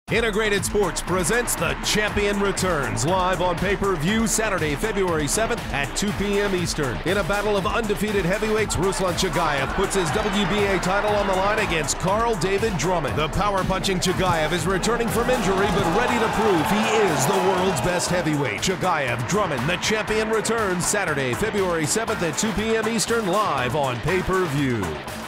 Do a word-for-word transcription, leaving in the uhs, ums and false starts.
Integrated Sports presents The Champion Returns, live on pay-per-view Saturday, February seventh at two p m Eastern. In a battle of undefeated heavyweights, Ruslan Chagaev puts his W B A title on the line against Carl Davis Drumond. The power-punching Chagaev is returning from injury but ready to prove he is the world's best heavyweight. Chagaev, Drumond, The Champion Returns Saturday, February seventh at two p m Eastern, live on pay-per-view.